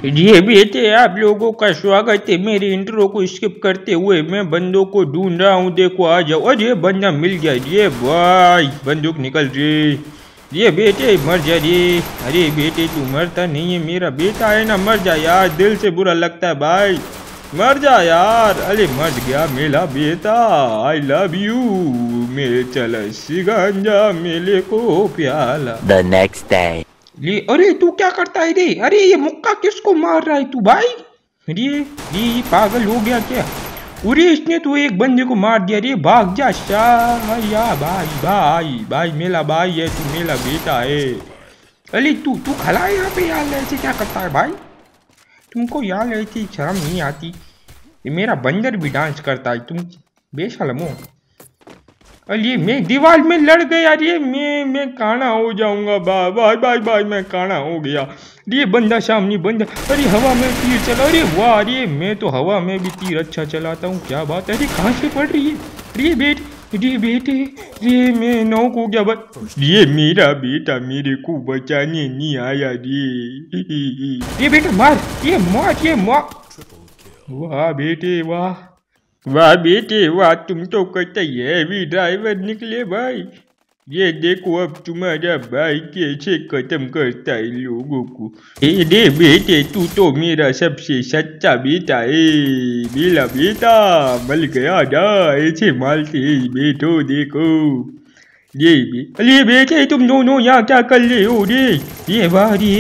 जी बेटे, आप लोगों का स्वागत है। मेरे इंट्रो को स्किप करते हुए मैं बंदों को ढूंढ रहा हूँ। देखो आ जाओ। अरे बंदा मिल गया। ये भाई बंदूक निकल रही। ये बेटे मर जा रे। अरे बेटे तू मरता नहीं है, मेरा बेटा है ना। मर जा यार, दिल से बुरा लगता है भाई। मर जा यार। अरे मर गया मेरा बेटा। I love you. मेरे चल सिगंजा मेले को प्याला। The next day. अरे तू क्या करता है रे? अरे ये मुक्का किसको मार रहा है तू भाई? अरे ये पागल हो गया क्या? अरे इसने तो एक बंदे को मार दिया रे। भाग जा शाया भाई। भाई भाई मेरा भाई है तू, मेरा बेटा है। अरे तू तू खड़ा है यहाँ पे यार, ऐसे क्या करता है भाई? तुमको यार ऐसी शर्म नहीं आती? ये मेरा बंदर भी डांस करता है, तुम बेशरम हो। अरे मैं दीवार में लड़ गया। अरे मैं काना हो जाऊंगा। बाय बाय बाय बाय, मैं काना हो गया। ये बंदा सामने बंदा। अरे हवा में तीर चला। अरे वाह, अरे मैं तो हवा में भी तीर अच्छा चलाता हूँ। क्या बात है? अरे कहाँ से पड़ रही है? अरे बेटे ये मैं नौक हो गया। बस ये मेरा बेटा मेरे को बचाने नहीं आया रे। ये बेटा मार, ये मार, ये मार। वाह बेटे वाह। वाह बेटे वाह, तुम तो कतई हैवी ड्राइवर निकले भाई। ये देखो अब तुम्हारा भाई कैसे खत्म करता है लोगों को। दे बेटे, तू तो मेरा सबसे सच्चा बेटा है। मेरा बेटा मल गया ना, ऐसे मालते बेटो देखो। अरे बेटे तुम दोनों यहाँ क्या कर रहे हो रे? ये वाह रे।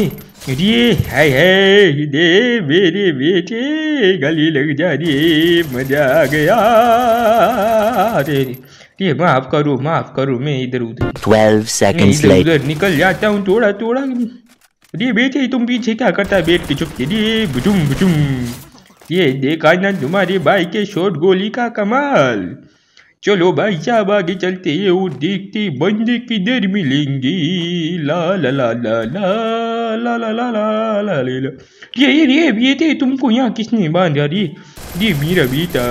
है दे मेरे बेटे, गली लग जा रे। मजा आ गया रे। ये माफ करो मैं इधर उधर 12 seconds later. उधर निकल जाता हूँ थोड़ा थोड़ा। अरे बेटे तुम पीछे क्या करता है बैठ के चुपके? रे बुजुम बुजुम। ये देखा ना तुम्हारे भाई के शॉट गोली का कमाल। चलो भाई साहब आगे चलते हैं और देखते बंदे किधर मिलेंगे। ला ला ला ला ला ला ला ला ला ला ला। ये बेटे तुमको यहाँ किसने बांधा रे? ये मेरा बेटा।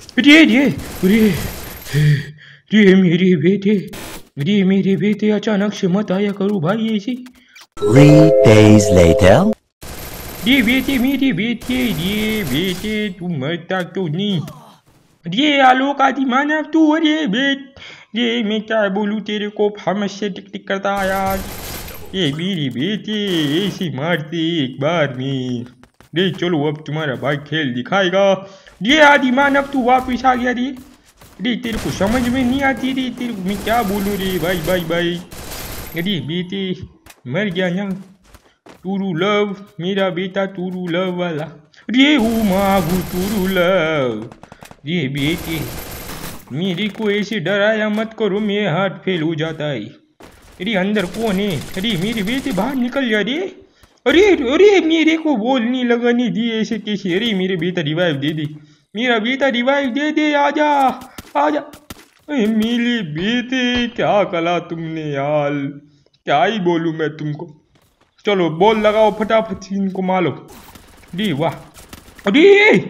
रे मेरे बेटे अचानक से मत आया करो भाई ऐसे। 3 days later. ये बेटे मेरे बेटे तुम मरता तो नहीं? ये आलोक आदि मानव तू। अरे ये मैं क्या बोलूँ तेरे को, फार्मस से टिक टिक करता यार। ये मेरी बेटी ऐसी मारती एक बार में। रे चलो अब तुम्हारा भाई खेल दिखाएगा। ये आदि मानव तू वापिस आ गया रे। रे तेरे को समझ में नहीं आती रे, तेरे को मैं क्या बोलूँ रे भाई भाई भाई। अरे बेटे मर गया ना। टूरू लव मेरा बेटा, टूरू लव वाला। रे हूँ मागू टूरू लव। ये बेटे मेरे को ऐसे डराया मत करो, मेरा हाथ फेल हो जाता है। अरे अंदर कौन है? अरे मेरे बेटे बाहर निकल जा रे। अरे मेरे को बोलने लगाने दी ऐसे कैसे? अरे मेरे बेटा रिवाइव दे दे, मेरा बेटा रिवाइव दे दे। आजा आजा। मेरे बेटे क्या कला तुमने यार, क्या ही बोलूँ मैं तुमको। चलो बॉल लगाओ फटाफट इनको मारो। अरे वाह। अरे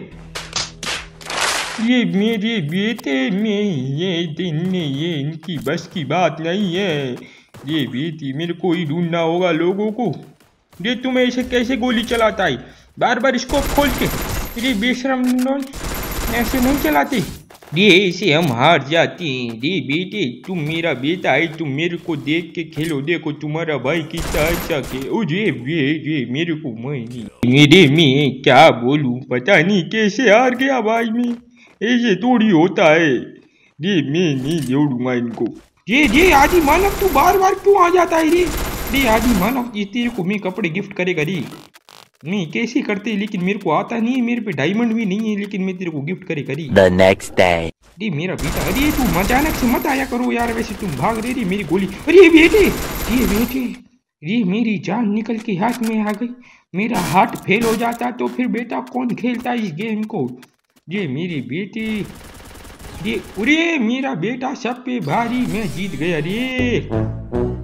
ये मेरे बेटे में ये दिन में ये इनकी बस की बात नहीं है। ये बेटी मेरे को ही ढूंढना होगा लोगों को। ये तुम्हें ऐसे कैसे गोली चलाता है बार बार स्कोप खोल के? ये बेशरम ऐसे नहीं चलाते। ये ऐसे हम हार जाते हैं। ये बेटे तुम मेरा बेटा है, तुम मेरे को देख के खेलो। देखो तुम्हारा भाई कितना अच्छा खेल। ये मेरे को मेरे में क्या बोलूं, पता नहीं कैसे हार गया भाई में। ऐसे थोड़ी होता है। ये मैं नहीं जोड़ूंगा इनको। ये आदि मानव तू बार बार क्यों आ जाता है रे? ये आदि मानव ये तेरे को मैं कपड़े गिफ्ट करेगा रे। मैं कैसे करते लेकिन मेरे को आता नहीं है, मेरे पे डायमंड भी नहीं है, लेकिन मैं तेरे को गिफ्ट करेगा रे। The next day. ये मेरा बेटा। अरे तू अचानक से मत आया करो यार, वैसे तुम भाग रही मेरी गोली। अरे बेटे ये मेरी जान निकल के हाथ में आ गई। मेरा हाथ फेल हो जाता तो फिर बेटा कौन खेलता इस गेम को? ये मेरी बेटी। ये अरे मेरा बेटा सब पे भारी, मैं जीत गया रे।